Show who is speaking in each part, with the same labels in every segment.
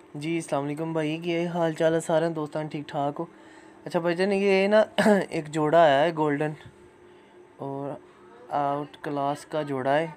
Speaker 1: जी अस्सलाम वालेकुम भाई, ये हाल चाल है सारे दोस्तान, ठीक ठाक हो? अच्छा भाईजान, ये ना एक जोड़ा आया है गोल्डन और आउट क्लास का जोड़ा है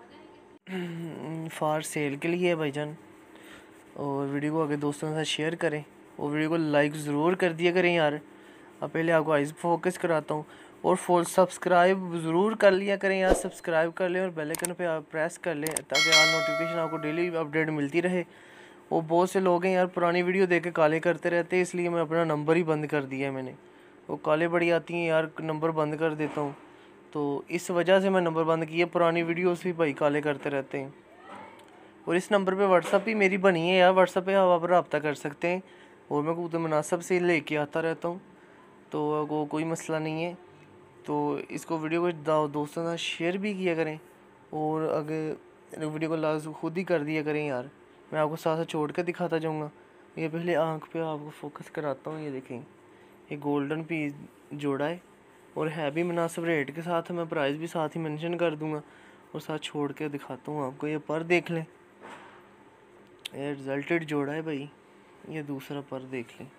Speaker 1: फॉर सेल के लिए है भाईजान। और वीडियो को आगे दोस्तों के साथ शेयर करें और वीडियो को लाइक ज़रूर कर दिया करें यार। अब पहले आपको आइज़ फोकस कराता हूँ और फुल सब्सक्राइब ज़रूर कर लिया करें यार। सब्सक्राइब कर लें और बेल आइकन पे आप प्रेस कर लें ताकि यार नोटिफिकेशन आपको डेली अपडेट मिलती रहे। वो बहुत से लोग हैं यार पुरानी वीडियो देख के काले करते रहते हैं, इसलिए मैं अपना नंबर ही बंद कर दिया है मैंने। वो काले बड़ी आती हैं यार, नंबर बंद कर देता हूँ, तो इस वजह से मैं नंबर बंद किया। पुरानी वीडियोस भी भाई काले करते रहते हैं। और इस नंबर पे व्हाट्सअप भी मेरी बनी है यार, व्हाट्सअप पे आप रब्ता कर सकते हैं और मैं खुद मुनासब से लेके आता रहता हूँ, तो वो कोई मसला नहीं है। तो इसको वीडियो को दोस्तों के साथ शेयर भी किया करें और अगर वीडियो को लाजम खुद ही कर दिया करें यार। मैं आपको साथ साथ छोड़ कर दिखाता जाऊँगा। ये पहले आंख पे आपको फोकस कराता हूँ। ये देखें, ये गोल्डन पीस जोड़ा है और है भी मुनासिब रेट के साथ। मैं प्राइस भी साथ ही मेंशन कर दूँगा और साथ छोड़ के दिखाता हूँ आपको। ये पर देख लें, ये रिजल्टेड जोड़ा है भाई। ये दूसरा पर देख लें।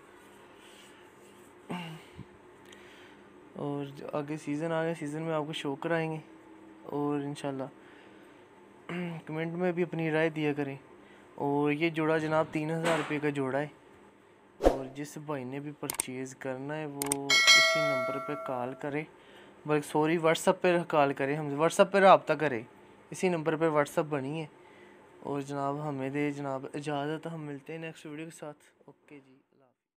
Speaker 1: और आगे सीज़न आ गया, सीज़न में आपको शो कराएंगे और इंशाल्लाह कमेंट में भी अपनी राय दिया करें। और ये जोड़ा जनाब 3000 रुपये का जोड़ा है और जिस भाई ने भी परचेज़ करना है वो इसी नंबर पे कॉल करे, बल्कि सॉरी व्हाट्सअप पे कॉल करे, हम व्हाट्सअप पे रब्ता करे। इसी नंबर पे व्हाट्सअप बनी है। और जनाब हमें दे जनाब इजाज़त, हम मिलते हैं नेक्स्ट वीडियो के साथ। ओके जी।